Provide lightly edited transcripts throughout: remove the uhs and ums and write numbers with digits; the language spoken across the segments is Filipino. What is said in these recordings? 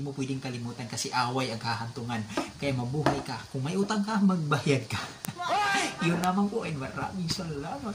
mo pwedeng kalimutan kasi away ang kahantungan. Kaya mabuhay ka. Kung may utang ka, magbayad ka. Yun naman po, and maraming salamat.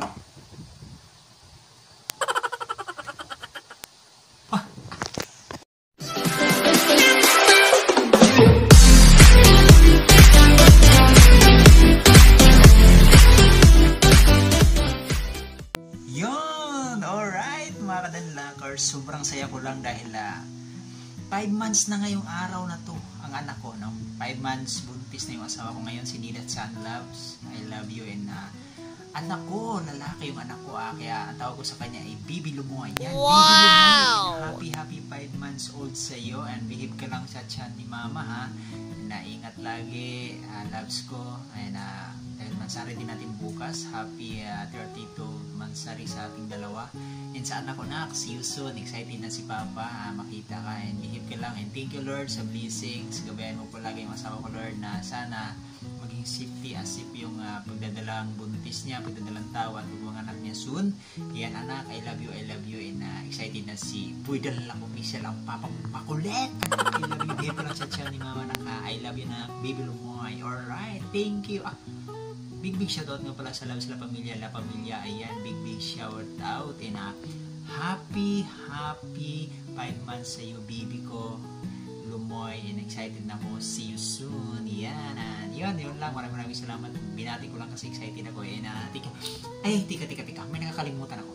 Mga kadanlakers, sobrang saya ko lang dahil 5 months na ngayong araw na to ang anak ko, no? 5 months buntis na yung asawa ko ngayon, si Nidat San Loves. I love you. And anak ko, lalaki yung anak ko, kaya ang tawag ko sa kanya ay Bibi Lumoy. Yan, wow! Bibi Lumoy, happy 5 months old sa iyo, and behave ka lang sa tiyan ni mama, ha? Naingat lagi, loves ko. And dahil mansari din natin bukas, happy 32 mansari sa ating dalawa. And sa anak ko, nak, see you soon. Excited na si Papa, makita ka, and behave ka lang. And thank you, Lord, sa blessings. Gabayan mo palagi yung asawa ko, Lord, na sana maging safety as if yung pagdadalang buntis niya, pagdadalang tawa at mga anak niya soon. Yan, anak, I love you, and excited na si Puydal lang official ang Papa makulit. I love you, behave ka lang sa tiyan ni mama, nak, I love you, na Bibi Lumoy. Alright, thank you. Big shoutout nga pala sa Love sa La Pamilya, ayan, big shout out, and happy 5 months sa iyo, baby ko Lumoy, and excited na ako, see you soon. Yan, yun lang, maraming salamat. Binati ko lang kasi excited ako, and tika, may nakakalimutan ako.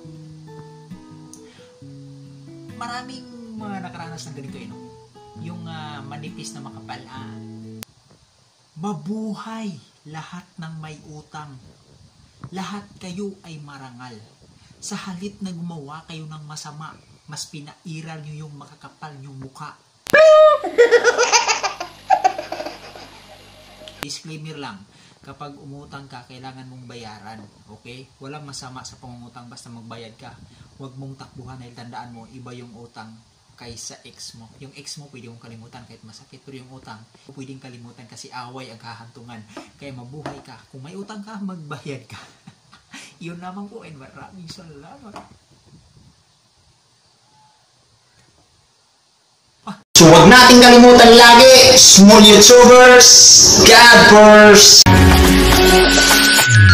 Maraming mga nakaranas ng ganito, no? Yung manipis na makapal, mabuhay lahat ng may utang. Lahat kayo ay marangal. Sa halip na gumawa kayo ng masama, mas pinairal nyo yung makakapal nyong mukha. Disclaimer lang, kapag umutang ka, kailangan mong bayaran. Okay? Walang masama sa pangungutang basta magbayad ka. Huwag mong takbuhan dahil tandaan mo, iba yung utang kaysa ex mo. Yung ex mo pwede mong kalimutan kahit masakit, pero yung utang pwedeng kalimutan kasi away ang kahantungan. Kaya mabuhay ka. Kung may utang ka, magbayad ka. Yun naman po, and maraming salamat. So huwag nating kalimutan lagi, small YouTubers, God first!